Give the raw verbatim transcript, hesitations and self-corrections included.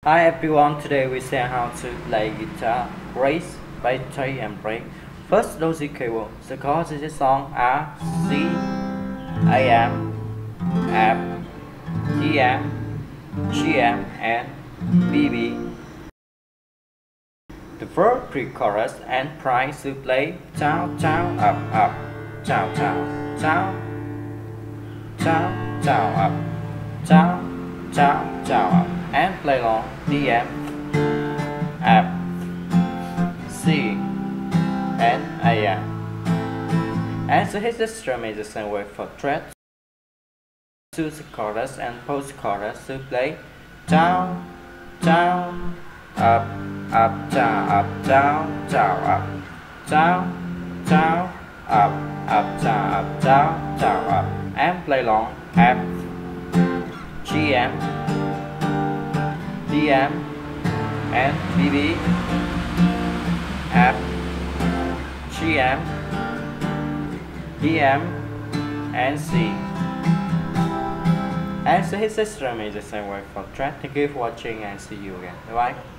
Hi everyone, today we see how to play guitar Grace by Tate and McRae. First, those cable. The chords in this song are C, A M, F, D M, G M, and B B. The first pre-chorus and price to play chow chow up up, chow chow chow, chow chow up, chow chow chow up, and play along D M, F, C, and A M. And so his strum is the same way for thread. To the chorus and post chorus to play down, down, up, up, down, up, down, down, up, down, down, up, up, down, up, down, down, up, and play long F, G M, D M, and B B, F, G M, D M, and C. And so his strum is the same way for track. Thank you for watching and see you again. Bye bye.